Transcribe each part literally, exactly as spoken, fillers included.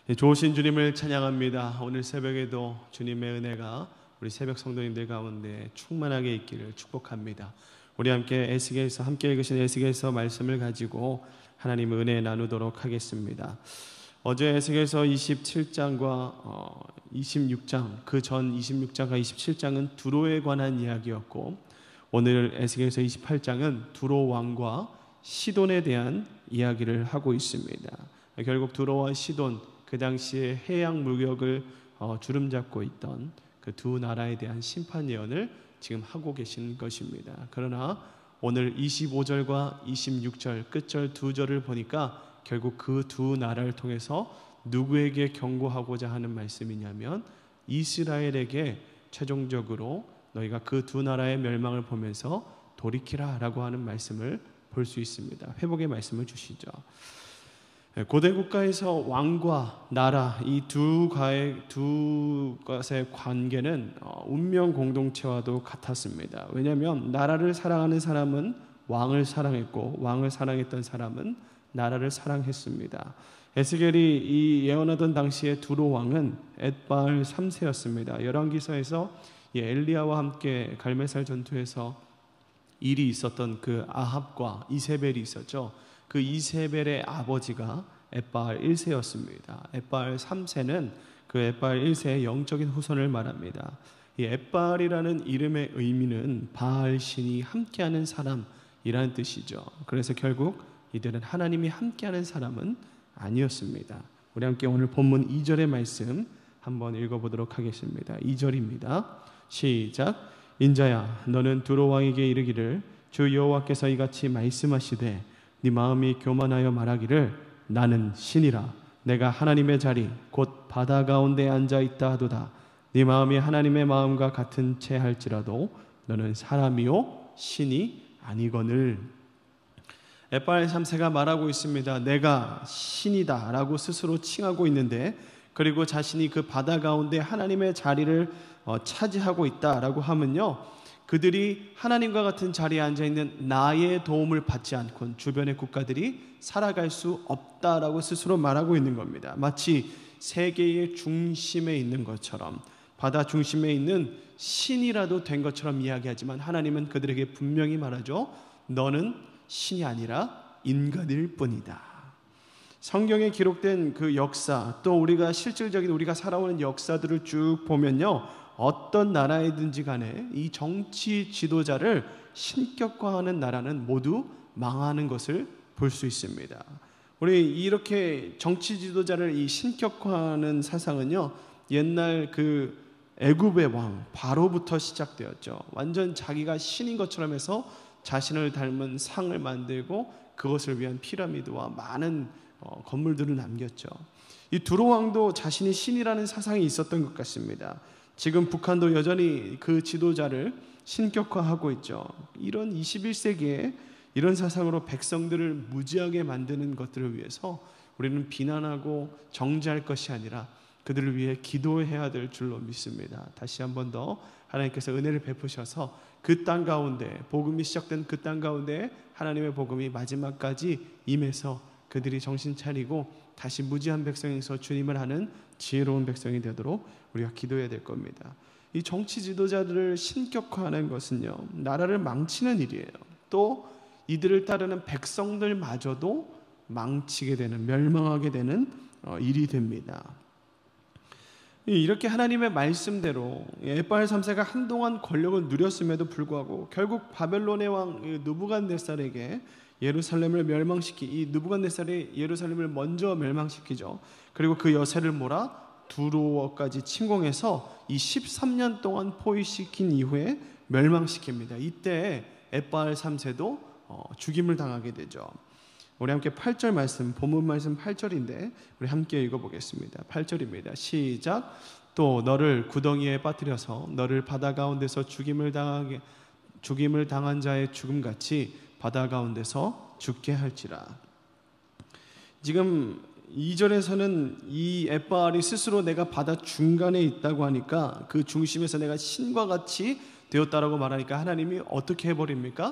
좋으신 주님을 찬양합니다. 오늘 새벽에도 주님의 은혜가 우리 새벽 성도님들 가운데 충만하게 있기를 축복합니다. 우리 함께 에스겔서 함께 읽으신 에스겔서 말씀을 가지고 하나님의 은혜 나누도록 하겠습니다. 어제 에스겔서 이십칠 장과 어, 이십육 장, 그 전 이십육 장과 이십칠 장은 두로에 관한 이야기였고, 오늘 에스겔서 이십팔 장은 두로 왕과 시돈에 대한 이야기를 하고 있습니다. 결국 두로와 시돈, 그 당시에 해양 무역을 어, 주름잡고 있던 그 두 나라에 대한 심판 예언을 지금 하고 계신 것입니다. 그러나 오늘 이십오 절과 이십육 절 끝절 두 절을 보니까 결국 그 두 나라를 통해서 누구에게 경고하고자 하는 말씀이냐면 이스라엘에게 최종적으로 너희가 그 두 나라의 멸망을 보면서 돌이키라 라고 하는 말씀을 볼 수 있습니다. 회복의 말씀을 주시죠. 고대 국가에서 왕과 나라 이 두 가의 두 것의 관계는 운명 공동체와도 같았습니다. 왜냐하면 나라를 사랑하는 사람은 왕을 사랑했고, 왕을 사랑했던 사람은 나라를 사랑했습니다. 에스겔이 이 예언하던 당시에 두로 왕은 엣바알 삼 세였습니다. 열왕기서에서 이 엘리야와 함께 갈멜살 전투에서 일이 있었던 그 아합과 이세벨이 있었죠. 그 이세벨의 아버지가 엣바알 일 세였습니다. 엣바알 삼 세는 그 엣바알 일 세의 영적인 후손을 말합니다. 이 엣바알이라는 이름의 의미는 바알 신이 함께하는 사람이라는 뜻이죠. 그래서 결국 이들은 하나님이 함께하는 사람은 아니었습니다. 우리 함께 오늘 본문 이 절의 말씀 한번 읽어보도록 하겠습니다. 이 절입니다. 시작. 인자야, 너는 두로 왕에게 이르기를 주 여호와께서 이같이 말씀하시되 네 마음이 교만하여 말하기를 나는 신이라 내가 하나님의 자리 곧 바다 가운데 앉아있다 하도다. 네 마음이 하나님의 마음과 같은 채 할지라도 너는 사람이요 신이 아니거늘. 엣바알 삼 세가 말하고 있습니다. 내가 신이다 라고 스스로 칭하고 있는데, 그리고 자신이 그 바다 가운데 하나님의 자리를 어, 차지하고 있다라고 하면요, 그들이 하나님과 같은 자리에 앉아있는 나의 도움을 받지 않고는 주변의 국가들이 살아갈 수 없다라고 스스로 말하고 있는 겁니다. 마치 세계의 중심에 있는 것처럼, 바다 중심에 있는 신이라도 된 것처럼 이야기하지만 하나님은 그들에게 분명히 말하죠. 너는 신이 아니라 인간일 뿐이다. 성경에 기록된 그 역사, 또 우리가 실질적인 우리가 살아오는 역사들을 쭉 보면요, 어떤 나라이든지 간에 이 정치 지도자를 신격화하는 나라는 모두 망하는 것을 볼 수 있습니다. 우리 이렇게 정치 지도자를 이 신격화하는 사상은요, 옛날 그 애굽의 왕 바로부터 시작되었죠. 완전 자기가 신인 것처럼 해서 자신을 닮은 상을 만들고 그것을 위한 피라미드와 많은 어, 건물들을 남겼죠. 이 두로 왕도 자신이 신이라는 사상이 있었던 것 같습니다. 지금 북한도 여전히 그 지도자를 신격화하고 있죠. 이런 이십일 세기에 이런 사상으로 백성들을 무지하게 만드는 것들을 위해서 우리는 비난하고 정죄할 것이 아니라 그들을 위해 기도해야 될 줄로 믿습니다. 다시 한 번 더 하나님께서 은혜를 베푸셔서 그 땅 가운데, 복음이 시작된 그 땅 가운데 하나님의 복음이 마지막까지 임해서 그들이 정신 차리고 다시 무지한 백성에서 주님을 아는 지혜로운 백성이 되도록 우리가 기도해야 될 겁니다. 이 정치 지도자들을 신격화하는 것은요, 나라를 망치는 일이에요. 또 이들을 따르는 백성들마저도 망치게 되는, 멸망하게 되는 일이 됩니다. 이렇게 하나님의 말씀대로 엣바알 삼 세가 한동안 권력을 누렸음에도 불구하고 결국 바벨론의 왕 느부갓네살에게 예루살렘을 멸망시키, 이 느부갓네살이 예루살렘을 먼저 멸망시키죠. 그리고 그 여세를 몰아 두로어까지 침공해서 이 십삼 년 동안 포위시킨 이후에 멸망시킵니다. 이때 엣바알 삼 세도 어, 죽임을 당하게 되죠. 우리 함께 팔 절 말씀, 본문 말씀 팔 절인데 우리 함께 읽어보겠습니다. 팔 절입니다. 시작. 또 너를 구덩이에 빠뜨려서 너를 바다 가운데서 죽임을 당하게 죽임을 당한 자의 죽음같이 바다 가운데서 죽게 할지라. 지금 이 절에서는 이 엣바알이 스스로 내가 바다 중간에 있다고 하니까, 그 중심에서 내가 신과 같이 되었다라고 말하니까 하나님이 어떻게 해버립니까?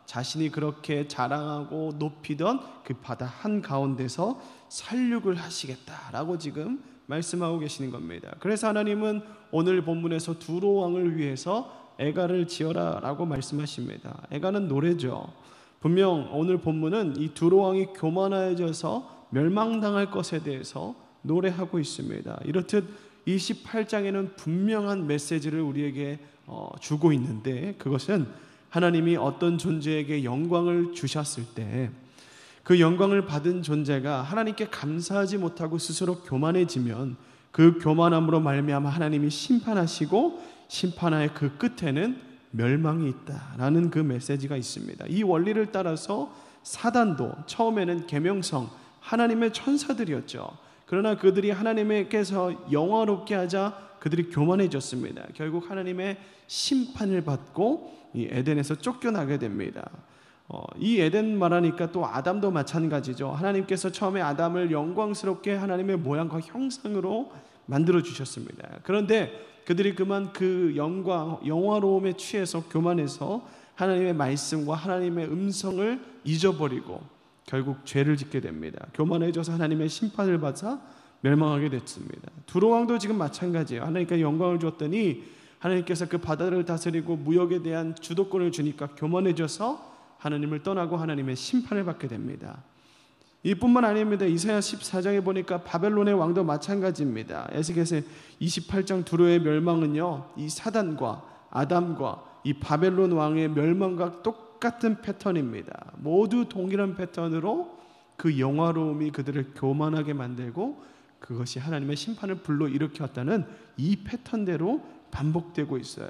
자신이 그렇게 자랑하고 높이던 그 바다 한가운데서 살육을 하시겠다라고 지금 말씀하고 계시는 겁니다. 그래서 하나님은 오늘 본문에서 두로 왕을 위해서 애가를 지어라 라고 말씀하십니다. 애가는 노래죠. 분명 오늘 본문은 이 두로 왕이 교만해져서 멸망당할 것에 대해서 노래하고 있습니다. 이렇듯 이십팔 장에는 분명한 메시지를 우리에게 어, 주고 있는데, 그것은 하나님이 어떤 존재에게 영광을 주셨을 때 그 영광을 받은 존재가 하나님께 감사하지 못하고 스스로 교만해지면 그 교만함으로 말미암아 하나님이 심판하시고 심판의 그 끝에는 멸망이 있다라는 그 메시지가 있습니다. 이 원리를 따라서 사단도 처음에는 계명성 하나님의 천사들이었죠. 그러나 그들이 하나님께서 영화롭게 하자 그들이 교만해졌습니다. 결국 하나님의 심판을 받고 이 에덴에서 쫓겨나게 됩니다. 어, 이 에덴 말하니까 또 아담도 마찬가지죠. 하나님께서 처음에 아담을 영광스럽게 하나님의 모양과 형상으로 만들어 주셨습니다. 그런데 그들이 그만 그 영광, 영화로움에 취해서 교만해서 하나님의 말씀과 하나님의 음성을 잊어버리고 결국 죄를 짓게 됩니다. 교만해져서 하나님의 심판을 받아 멸망하게 됐습니다. 두로 왕도 지금 마찬가지예요. 하나님께 영광을 줬더니 하나님께서 그 바다를 다스리고 무역에 대한 주도권을 주니까 교만해져서 하나님을 떠나고 하나님의 심판을 받게 됩니다. 이뿐만 아닙니다. 이사야 십사 장에 보니까 바벨론의 왕도 마찬가지입니다. 에스겔서 이십팔 장 두로의 멸망은요, 이 사단과 아담과 이 바벨론 왕의 멸망과 똑같은 패턴입니다. 모두 동일한 패턴으로 그 영화로움이 그들을 교만하게 만들고 그것이 하나님의 심판을 불러일으켰다는 이 패턴대로 반복되고 있어요.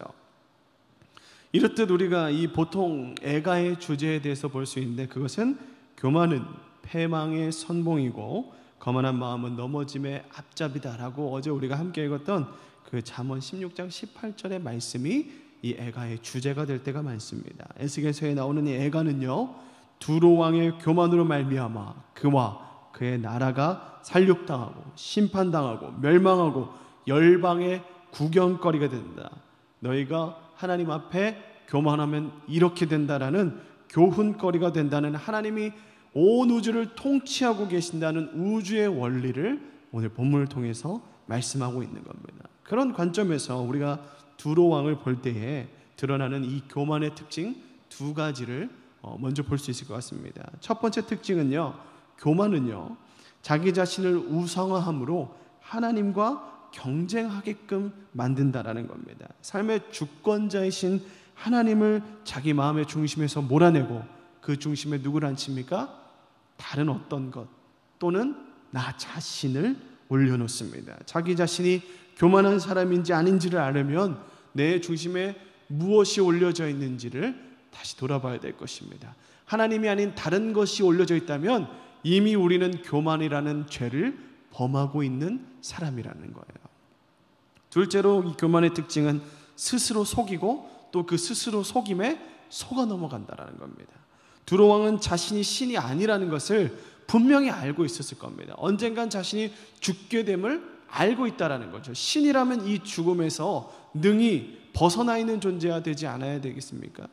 이렇듯 우리가 이 보통 애가의 주제에 대해서 볼 수 있는데, 그것은 교만은 패망의 선봉이고 거만한 마음은 넘어짐의 앞잡이다라고 어제 우리가 함께 읽었던 그 잠언 십육 장 십팔 절의 말씀이 이 애가의 주제가 될 때가 많습니다. 에스겔서에 나오는 이 애가는요, 두로 왕의 교만으로 말미암아 그와 그의 나라가 살육당하고 심판당하고 멸망하고 열방의 구경거리가 된다. 너희가 하나님 앞에 교만하면 이렇게 된다라는 교훈거리가 된다는, 하나님이 온 우주를 통치하고 계신다는 우주의 원리를 오늘 본문을 통해서 말씀하고 있는 겁니다. 그런 관점에서 우리가 두로 왕을 볼 때에 드러나는 이 교만의 특징 두 가지를 먼저 볼 수 있을 것 같습니다. 첫 번째 특징은요, 교만은요 자기 자신을 우상화함으로 하나님과 경쟁하게끔 만든다라는 겁니다. 삶의 주권자이신 하나님을 자기 마음의 중심에서 몰아내고 그 중심에 누구를 앉힙니까? 다른 어떤 것 또는 나 자신을 올려놓습니다. 자기 자신이 교만한 사람인지 아닌지를 알으면 내 중심에 무엇이 올려져 있는지를 다시 돌아봐야 될 것입니다. 하나님이 아닌 다른 것이 올려져 있다면 이미 우리는 교만이라는 죄를 범하고 있는 사람이라는 거예요. 둘째로 이 교만의 특징은 스스로 속이고 또 그 스스로 속임에 속아 넘어간다는 겁니다. 두로 왕은 자신이 신이 아니라는 것을 분명히 알고 있었을 겁니다. 언젠간 자신이 죽게 됨을 알고 있다는 거죠. 신이라면 이 죽음에서 능히 벗어나 있는 존재가 되지 않아야 되겠습니까?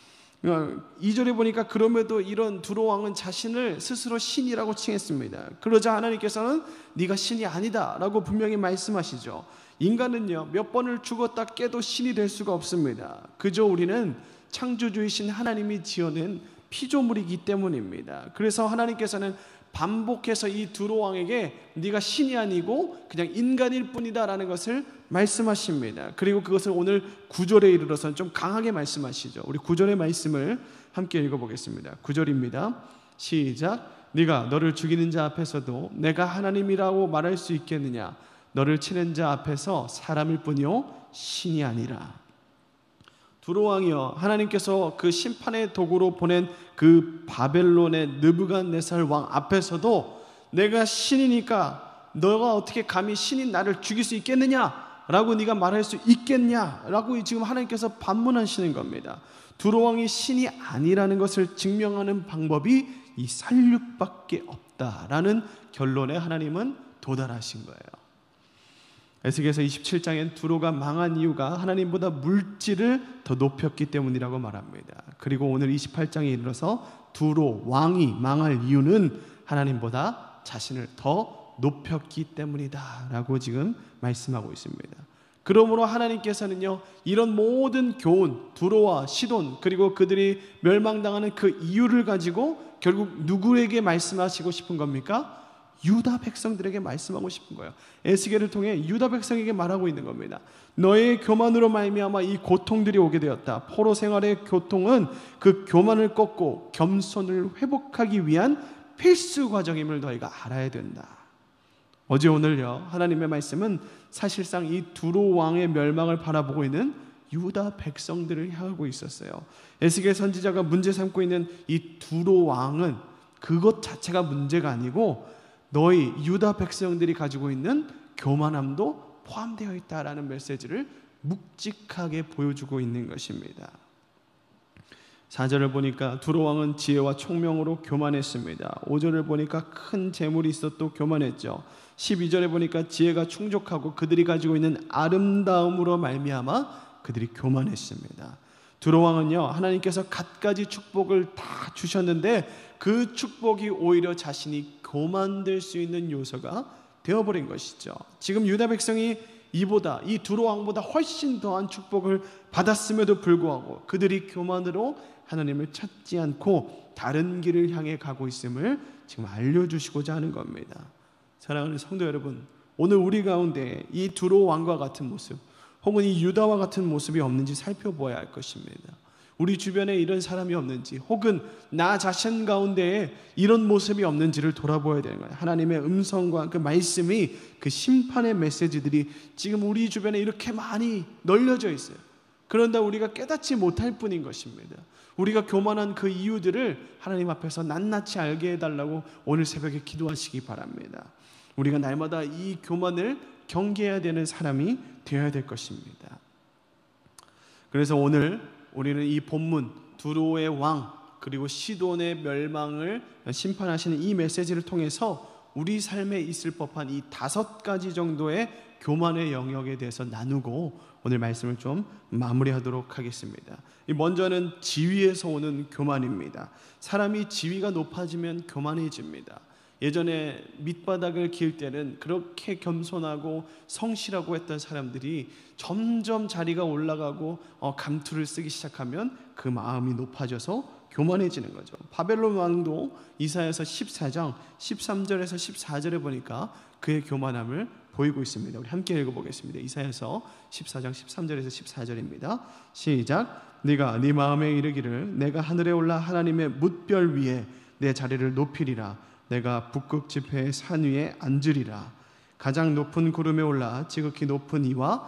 이 절에 보니까 그럼에도 이런 두로 왕은 자신을 스스로 신이라고 칭했습니다. 그러자 하나님께서는 네가 신이 아니다 라고 분명히 말씀하시죠. 인간은요 몇 번을 죽었다 깨도 신이 될 수가 없습니다. 그저 우리는 창조주이신 하나님이 지어낸 피조물이기 때문입니다. 그래서 하나님께서는 반복해서 이 두로 왕에게 네가 신이 아니고 그냥 인간일 뿐이다 라는 것을 말씀하십니다. 그리고 그것을 오늘 구 절에 이르러서는 좀 강하게 말씀하시죠. 우리 구 절의 말씀을 함께 읽어보겠습니다. 구 절입니다. 시작. 네가 너를 죽이는 자 앞에서도 내가 하나님이라고 말할 수 있겠느냐? 너를 치는 자 앞에서 사람일 뿐이요 신이 아니라. 두로 왕이여, 하나님께서 그 심판의 도구로 보낸 그 바벨론의 느부갓네살 왕 앞에서도 내가 신이니까 너가 어떻게 감히 신인 나를 죽일 수 있겠느냐 라고 네가 말할 수 있겠냐 라고 지금 하나님께서 반문하시는 겁니다. 두로 왕이 신이 아니라는 것을 증명하는 방법이 이 살육밖에 없다라는 결론에 하나님은 도달하신 거예요. 에스겔서 이십칠 장엔 두로가 망한 이유가 하나님보다 물질을 더 높였기 때문이라고 말합니다. 그리고 오늘 이십팔 장에 이르러서 두로 왕이 망할 이유는 하나님보다 자신을 더 높였기 때문이다 라고 지금 말씀하고 있습니다. 그러므로 하나님께서는요, 이런 모든 교훈, 두로와 시돈, 그리고 그들이 멸망당하는 그 이유를 가지고 결국 누구에게 말씀하시고 싶은 겁니까? 유다 백성들에게 말씀하고 싶은 거예요. 에스겔을 통해 유다 백성에게 말하고 있는 겁니다. 너의 교만으로 말미암아 이 고통들이 오게 되었다. 포로 생활의 고통은 그 교만을 꺾고 겸손을 회복하기 위한 필수 과정임을 너희가 알아야 된다. 어제 오늘요, 하나님의 말씀은 사실상 이 두로 왕의 멸망을 바라보고 있는 유다 백성들을 향하고 있었어요. 에스겔 선지자가 문제 삼고 있는 이 두로 왕은 그것 자체가 문제가 아니고 너희 유다 백성들이 가지고 있는 교만함도 포함되어 있다라는 메시지를 묵직하게 보여주고 있는 것입니다. 사 절을 보니까 두로 왕은 지혜와 총명으로 교만했습니다. 오 절을 보니까 큰 재물이 있어 또 교만했죠. 십이 절에 보니까 지혜가 충족하고 그들이 가지고 있는 아름다움으로 말미암아 그들이 교만했습니다. 두로 왕은요, 하나님께서 갖가지 축복을 다 주셨는데 그 축복이 오히려 자신이 교만될 수 있는 요소가 되어버린 것이죠. 지금 유다 백성이 이보다 이 두로 왕보다 훨씬 더한 축복을 받았음에도 불구하고 그들이 교만으로 하나님을 찾지 않고 다른 길을 향해 가고 있음을 지금 알려주시고자 하는 겁니다. 사랑하는 성도 여러분, 오늘 우리 가운데 이 두로 왕과 같은 모습 혹은 이 유다와 같은 모습이 없는지 살펴보아야 할 것입니다. 우리 주변에 이런 사람이 없는지 혹은 나 자신 가운데에 이런 모습이 없는지를 돌아보아야 되는 거예요. 하나님의 음성과 그 말씀이, 그 심판의 메시지들이 지금 우리 주변에 이렇게 많이 널려져 있어요. 그런데 우리가 깨닫지 못할 뿐인 것입니다. 우리가 교만한 그 이유들을 하나님 앞에서 낱낱이 알게 해달라고 오늘 새벽에 기도하시기 바랍니다. 우리가 날마다 이 교만을 경계해야 되는 사람이 되어야 될 것입니다. 그래서 오늘 우리는 이 본문 두로의 왕 그리고 시돈의 멸망을 심판하시는 이 메시지를 통해서 우리 삶에 있을 법한 이 다섯 가지 정도의 교만의 영역에 대해서 나누고 오늘 말씀을 좀 마무리하도록 하겠습니다. 먼저는 지위에서 오는 교만입니다. 사람이 지위가 높아지면 교만해집니다. 예전에 밑바닥을 기을 때는 그렇게 겸손하고 성실하고 했던 사람들이 점점 자리가 올라가고 어, 감투를 쓰기 시작하면 그 마음이 높아져서 교만해지는 거죠. 바벨론 왕도 이사야서 십사 장 십삼 절에서 십사 절에 보니까 그의 교만함을 보이고 있습니다. 우리 함께 읽어보겠습니다. 이사야서 십사 장 십삼 절에서 십사 절입니다. 시작. 네가 네 마음에 이르기를 내가 하늘에 올라 하나님의 뭇별 위에 내 자리를 높이리라. 내가 북극 지폐의 산 위에 앉으리라. 가장 높은 구름에 올라 지극히 높은 이와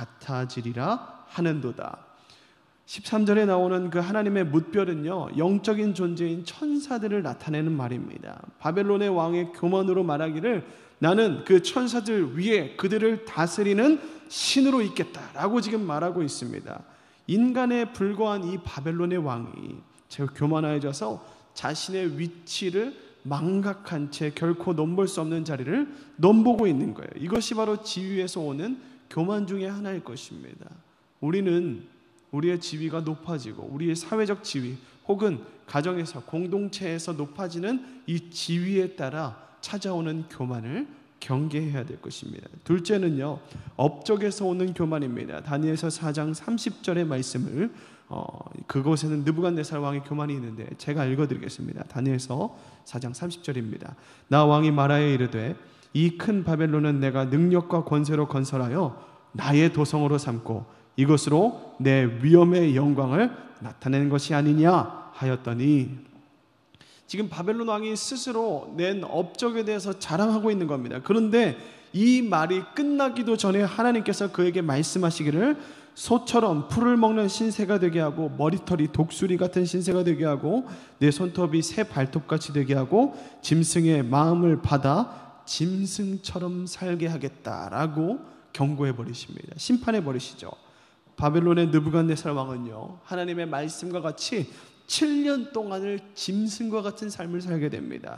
같아지리라 하는도다. 십삼 절에 나오는 그 하나님의 뭇별은요, 영적인 존재인 천사들을 나타내는 말입니다. 바벨론의 왕의 교만으로 말하기를 나는 그 천사들 위에 그들을 다스리는 신으로 있겠다라고 지금 말하고 있습니다. 인간에 불과한 이 바벨론의 왕이 제가 교만해져서 자신의 위치를 망각한 채 결코 넘볼 수 없는 자리를 넘보고 있는 거예요. 이것이 바로 지위에서 오는 교만 중에 하나일 것입니다. 우리는 우리의 지위가 높아지고 우리의 사회적 지위 혹은 가정에서 공동체에서 높아지는 이 지위에 따라 찾아오는 교만을 경계해야 될 것입니다. 둘째는요, 업적에서 오는 교만입니다. 다니엘서 사 장 삼십 절의 말씀을 어, 그곳에는 느부갓네살 왕의 교만이 있는데 제가 읽어드리겠습니다. 다니엘서 사 장 삼십 절입니다. 나 왕이 말하여 이르되 이 큰 바벨론은 내가 능력과 권세로 건설하여 나의 도성으로 삼고 이것으로 내 위엄의 영광을 나타내는 것이 아니냐 하였더니, 지금 바벨론 왕이 스스로 낸 업적에 대해서 자랑하고 있는 겁니다. 그런데 이 말이 끝나기도 전에 하나님께서 그에게 말씀하시기를 소처럼 풀을 먹는 신새가 되게 하고 머리털이 독수리 같은 신새가 되게 하고 내 손톱이 새 발톱같이 되게 하고 짐승의 마음을 받아 짐승처럼 살게 하겠다라고 경고해 버리십니다. 심판해 버리시죠. 바벨론의 느부갓네살 왕은요, 하나님의 말씀과 같이 칠 년 동안을 짐승과 같은 삶을 살게 됩니다.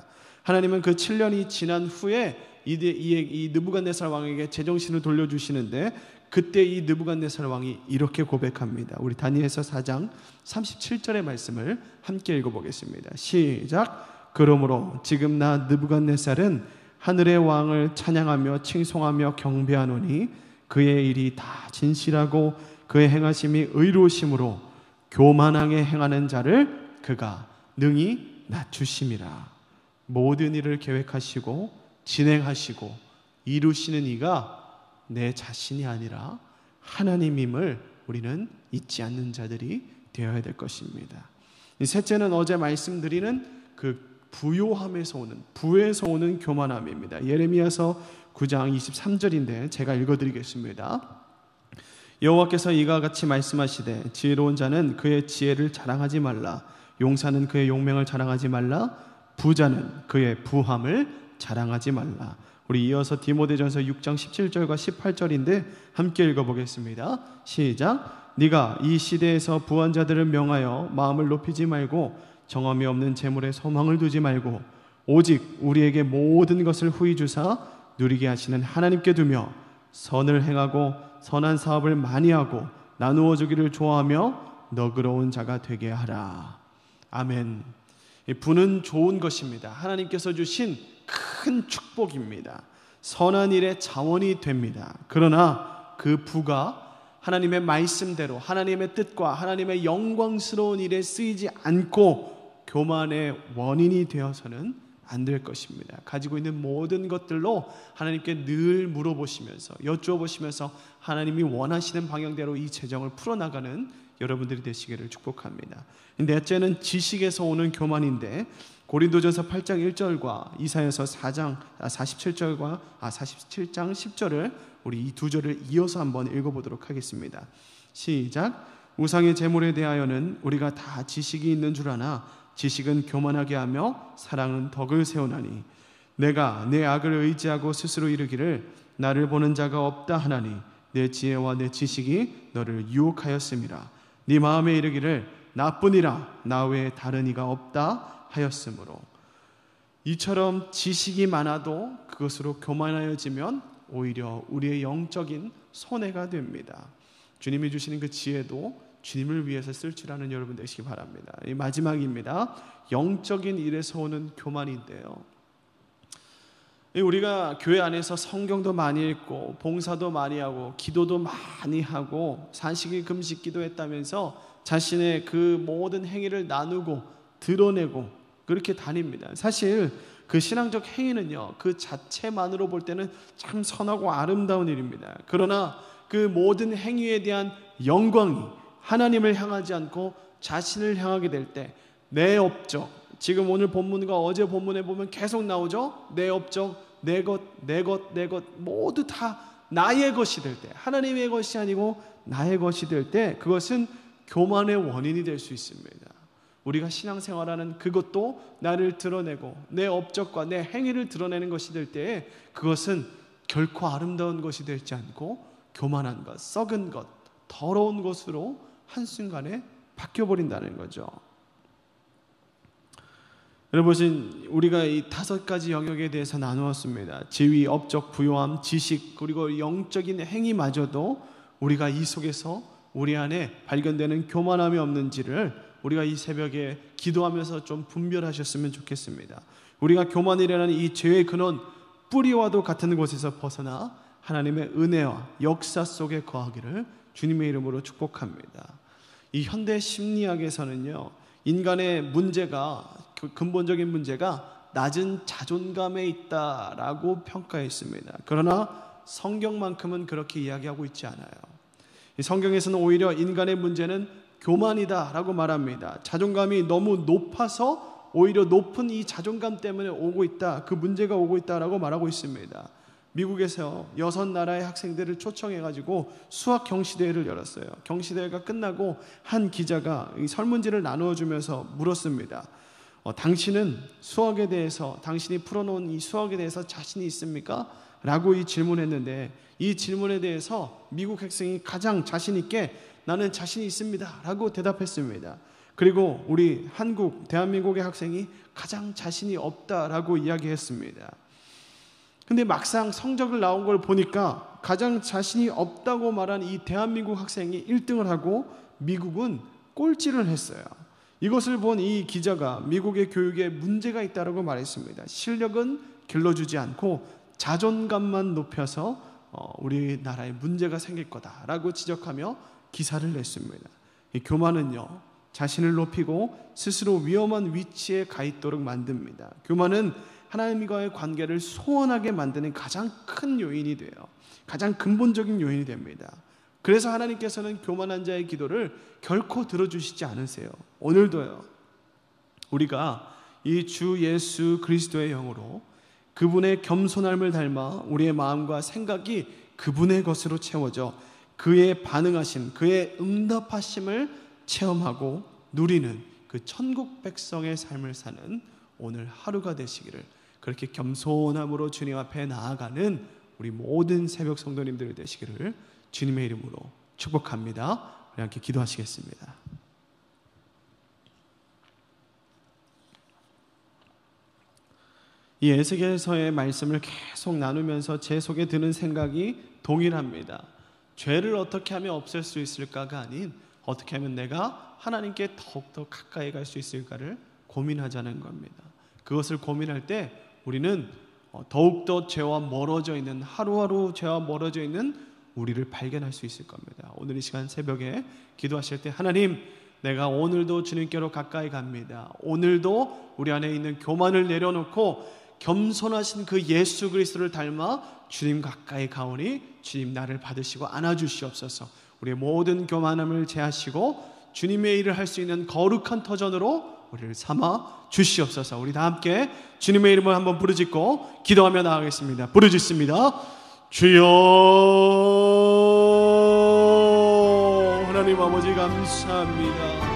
하나님은 그 칠 년이 지난 후에 이, 이, 이 느부갓네살 왕에게 제정신을 돌려주시는데, 그때 이 느부갓네살 왕이 이렇게 고백합니다. 우리 다니엘서 사 장 삼십칠 절의 말씀을 함께 읽어보겠습니다. 시작. 그러므로 지금 나 느부갓네살은 하늘의 왕을 찬양하며 칭송하며 경배하노니 그의 일이 다 진실하고 그의 행하심이 의로우심으로 교만하게 행하는 자를 그가 능히 낮추심이라. 모든 일을 계획하시고 진행하시고 이루시는 이가 내 자신이 아니라 하나님임을 우리는 잊지 않는 자들이 되어야 될 것입니다. 셋째는 어제 말씀드리는 그 부요함에서 오는, 부에서 오는 교만함입니다. 예레미야서 구 장 이십삼 절인데 제가 읽어드리겠습니다. 여호와께서 이와 같이 말씀하시되 지혜로운 자는 그의 지혜를 자랑하지 말라. 용사는 그의 용맹을 자랑하지 말라. 부자는 그의 부함을 자랑하지 말라. 우리 이어서 디모데전서 육 장 십칠 절과 십팔 절인데 함께 읽어보겠습니다. 시작. 네가 이 시대에서 부한 자들을 명하여 마음을 높이지 말고 정함이 없는 재물에 소망을 두지 말고 오직 우리에게 모든 것을 후히 주사 누리게 하시는 하나님께 두며 선을 행하고 선한 사업을 많이 하고 나누어 주기를 좋아하며 너그러운 자가 되게 하라. 아멘. 부는 좋은 것입니다. 하나님께서 주신 큰 축복입니다. 선한 일의 자원이 됩니다. 그러나 그 부가 하나님의 말씀대로 하나님의 뜻과 하나님의 영광스러운 일에 쓰이지 않고 교만의 원인이 되어서는 안 될 것입니다. 가지고 있는 모든 것들로 하나님께 늘 물어보시면서 여쭈어보시면서 하나님이 원하시는 방향대로 이 재정을 풀어나가는 여러분들이 되시기를 축복합니다. 넷째는 지식에서 오는 교만인데 고린도전서 팔 장 일 절과 이사야서 사 장 사십칠 절과 아 사십칠 장 십 절을 우리 이 두 절을 이어서 한번 읽어보도록 하겠습니다. 시작. 우상의 제물에 대하여는 우리가 다 지식이 있는 줄 아나 지식은 교만하게 하며 사랑은 덕을 세우나니 내가 내 악을 의지하고 스스로 이르기를 나를 보는 자가 없다 하나니 내 지혜와 내 지식이 너를 유혹하였음이라. 네 마음에 이르기를 나뿐이라 나 외에 다른 이가 없다 하였으므로. 이처럼 지식이 많아도 그것으로 교만하여지면 오히려 우리의 영적인 손해가 됩니다. 주님이 주시는 그 지혜도 주님을 위해서 쓸 줄 아는 여러분 되시기 바랍니다. 이 마지막입니다. 영적인 일에서 오는 교만인데요, 우리가 교회 안에서 성경도 많이 읽고 봉사도 많이 하고 기도도 많이 하고 산식일 금식 기도했다면서 자신의 그 모든 행위를 나누고 드러내고 그렇게 다닙니다. 사실 그 신앙적 행위는요, 그 자체만으로 볼 때는 참 선하고 아름다운 일입니다. 그러나 그 모든 행위에 대한 영광이 하나님을 향하지 않고 자신을 향하게 될 때 내 업적, 지금 오늘 본문과 어제 본문에 보면 계속 나오죠. 내 업적, 내 것, 내 것, 내 것 모두 다 나의 것이 될 때, 하나님의 것이 아니고 나의 것이 될 때 그것은 교만의 원인이 될 수 있습니다. 우리가 신앙생활하는 그것도 나를 드러내고 내 업적과 내 행위를 드러내는 것이 될 때에 그것은 결코 아름다운 것이 되지 않고 교만한 것, 썩은 것, 더러운 것으로 한순간에 바뀌어버린다는 거죠. 여러분, 우리가 이 다섯 가지 영역에 대해서 나누었습니다. 지위, 업적, 부요함, 지식, 그리고 영적인 행위마저도 우리가 이 속에서 우리 안에 발견되는 교만함이 없는지를 우리가 이 새벽에 기도하면서 좀 분별하셨으면 좋겠습니다. 우리가 교만이라는 이 죄의 근원, 뿌리와도 같은 곳에서 벗어나 하나님의 은혜와 역사 속에 거하기를 주님의 이름으로 축복합니다. 이 현대 심리학에서는요, 인간의 문제가, 그 근본적인 문제가 낮은 자존감에 있다라고 평가했습니다. 그러나 성경만큼은 그렇게 이야기하고 있지 않아요. 이 성경에서는 오히려 인간의 문제는 교만이다라고 말합니다. 자존감이 너무 높아서 오히려 높은 이 자존감 때문에 오고 있다, 그 문제가 오고 있다라고 말하고 있습니다. 미국에서 여섯 나라의 학생들을 초청해가지고 수학 경시대회를 열었어요. 경시대회가 끝나고 한 기자가 이 설문지를 나누어주면서 물었습니다. 어, 당신은 수학에 대해서, 당신이 풀어놓은 이 수학에 대해서 자신이 있습니까? 라고 이 질문했는데, 이 질문에 대해서 미국 학생이 가장 자신 있게 나는 자신이 있습니다 라고 대답했습니다. 그리고 우리 한국, 대한민국의 학생이 가장 자신이 없다라고 이야기했습니다. 근데 막상 성적을 나온 걸 보니까 가장 자신이 없다고 말한 이 대한민국 학생이 일 등을 하고 미국은 꼴찌를 했어요. 이것을 본 이 기자가 미국의 교육에 문제가 있다고 말했습니다. 실력은 길러주지 않고 자존감만 높여서 우리나라에 문제가 생길 거다라고 지적하며 기사를 냈습니다. 이 교만은요, 자신을 높이고 스스로 위험한 위치에 가 있도록 만듭니다. 교만은 하나님과의 관계를 소원하게 만드는 가장 큰 요인이 돼요. 가장 근본적인 요인이 됩니다. 그래서 하나님께서는 교만한 자의 기도를 결코 들어주시지 않으세요. 오늘도요, 우리가 이 주 예수 그리스도의 영으로 그분의 겸손함을 닮아 우리의 마음과 생각이 그분의 것으로 채워져 그의 반응하심, 그의 응답하심을 체험하고 누리는 그 천국 백성의 삶을 사는 오늘 하루가 되시기를, 그렇게 겸손함으로 주님 앞에 나아가는 우리 모든 새벽 성도님들 되시기를 주님의 이름으로 축복합니다. 우리 함께 기도하시겠습니다. 이 에스겔서의 말씀을 계속 나누면서 제 속에 드는 생각이 동일합니다. 죄를 어떻게 하면 없앨 수 있을까가 아닌 어떻게 하면 내가 하나님께 더욱더 가까이 갈 수 있을까를 고민하자는 겁니다. 그것을 고민할 때 우리는 더욱더 죄와 멀어져 있는, 하루하루 죄와 멀어져 있는 우리를 발견할 수 있을 겁니다. 오늘 이 시간 새벽에 기도하실 때 하나님, 내가 오늘도 주님께로 가까이 갑니다. 오늘도 우리 안에 있는 교만을 내려놓고 겸손하신 그 예수 그리스도를 닮아 주님 가까이 가오니 주님 나를 받으시고 안아주시옵소서. 우리의 모든 교만함을 제하시고 주님의 일을 할 수 있는 거룩한 터전으로 우리를 삼아 주시옵소서. 우리 다 함께 주님의 이름을 한번 부르짖고 기도하며 나아가겠습니다. 부르짖습니다. 주여, 하나님 아버지 감사합니다.